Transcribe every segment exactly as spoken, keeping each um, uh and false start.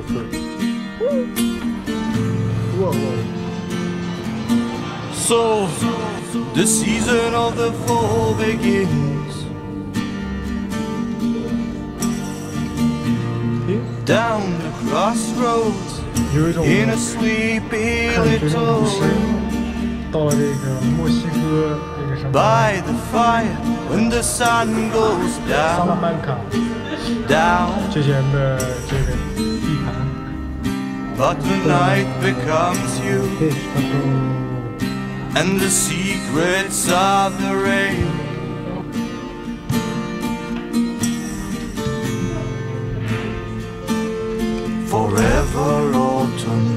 岁。哇哦 So the season of the fall begins. Down the crossroads 有一种 in a sleepy 看学生 little 故事，到了这个墨西哥这个什么 by the fire when the sun goes 萨拉 down, 曼卡 down. 之前的这个地盘。 But the night becomes you 对，然后 and the secrets of the rain. Forever autumn.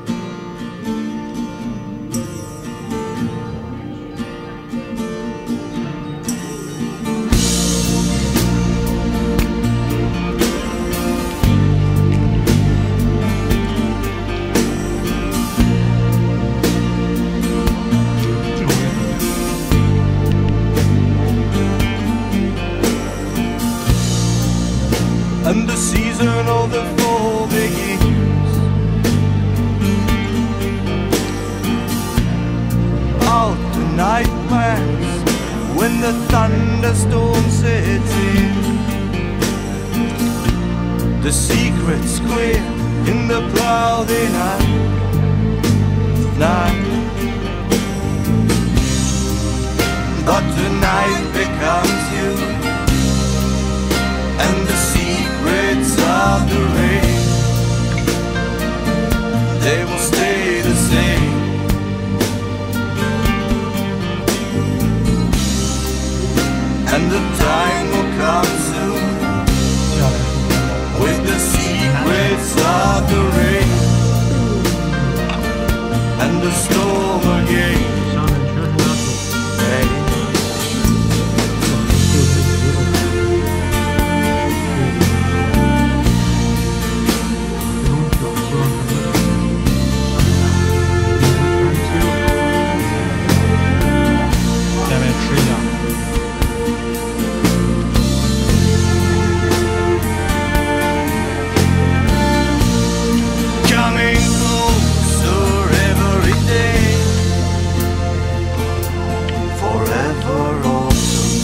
And the season of the fall begins. Out the night plans when the thunderstorm sets in. The secret's clear in the cloudy night. Night. But the night becomes you and the secrets of the rain, they will stay the same. And the time will come soon with the secrets of the rain and the storm again. Hey. Coming closer every day, forever autumn.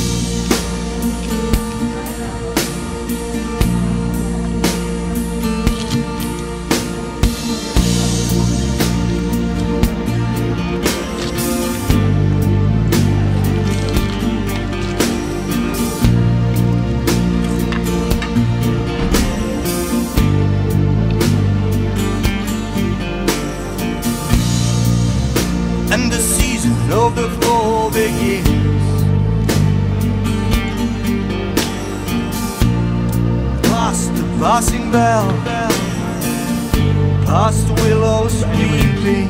And the season of the fall begins. Past the passing bell, past willows weeping,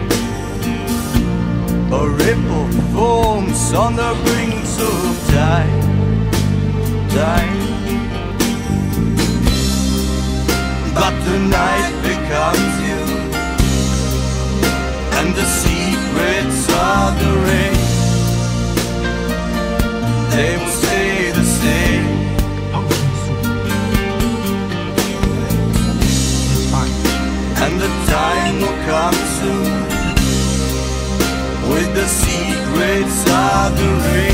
a ripple forms on the brink of time, time. But the night becomes you and the secrets of the rain, they will stay the same. And the time will come soon with the secrets of the rain.